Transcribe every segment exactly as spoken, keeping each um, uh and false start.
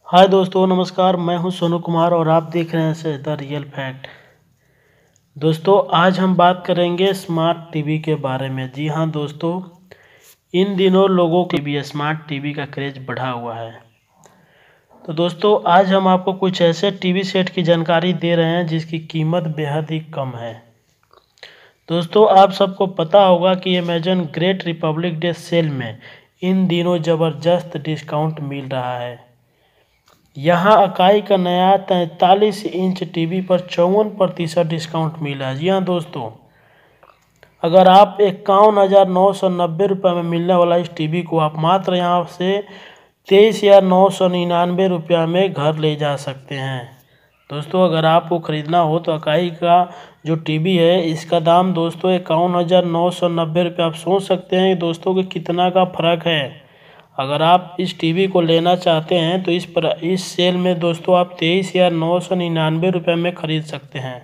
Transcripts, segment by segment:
हाय दोस्तों, नमस्कार। मैं हूं सोनू कुमार और आप देख रहे हैं द रियल फैक्ट। दोस्तों, आज हम बात करेंगे स्मार्ट टीवी के बारे में। जी हां दोस्तों, इन दिनों लोगों के भी स्मार्ट टीवी का क्रेज बढ़ा हुआ है। तो दोस्तों, आज हम आपको कुछ ऐसे टीवी सेट की जानकारी दे रहे हैं जिसकी कीमत बेहद ही कम है। दोस्तों, आप सबको पता होगा कि Amazon great Republic Day sale में इन दिनों ज़बरदस्त डिस्काउंट मिल रहा है। यहाँ अकाई का नया तैंतालीस इंच टीवी पर चौवन प्रतिशत डिस्काउंट मिला है। जी हाँ दोस्तों, अगर आप इक्यावन हज़ार नौ सौ नब्बे रुपये में मिलने वाला इस टीवी को आप मात्र यहाँ से तेईस हज़ार नौ सौ निन्यानवे रुपया में घर ले जा सकते हैं। दोस्तों, अगर आपको ख़रीदना हो तो अकाई का जो टीवी है इसका दाम दोस्तों इक्यावन हज़ार नौ सौ नब्बे रुपये। आप सोच सकते हैं दोस्तों कि कितना का फ़र्क है। अगर आप इस टीवी को लेना चाहते हैं तो इस पर इस सेल में दोस्तों आप तेईस हज़ार नौ सौ निन्यानवे रुपये में ख़रीद सकते हैं।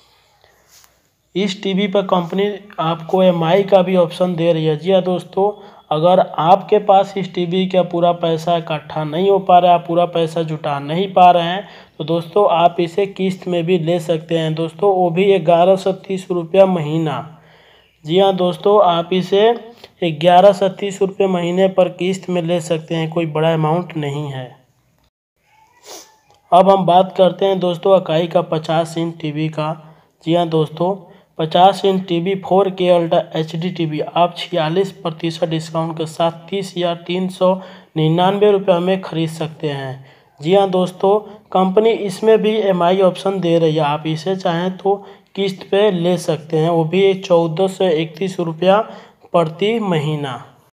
इस टीवी पर कंपनी आपको एम आई का भी ऑप्शन दे रही है। जी हाँ दोस्तों, अगर आपके पास इस टीवी का पूरा पैसा इकट्ठा नहीं हो पा रहा है, आप पूरा पैसा जुटा नहीं पा रहे हैं, तो दोस्तों आप इसे किस्त में भी ले सकते हैं। दोस्तों, वो भी ग्यारह सौ तीस रुपया महीना। जी हाँ दोस्तों, आप इसे ग्यारह सौ तीस रुपये महीने पर किस्त में ले सकते हैं। कोई बड़ा अमाउंट नहीं है। अब हम बात करते हैं दोस्तों अकाई का पचास इंच टीवी का। जी हाँ दोस्तों, पचास inch TV four K ultra H D TV आप छियालीस प्रतिशत डिस्काउंट के साथ तीस हज़ार तीन सौ निन्यानवे रुपये में ख़रीद सकते हैं। जी हाँ दोस्तों, कंपनी इसमें भी एम आई ऑप्शन दे रही है। आप इसे चाहें तो किस्त पे ले सकते हैं, वो भी चौदह सौ इकतीस रुपया प्रति महीना।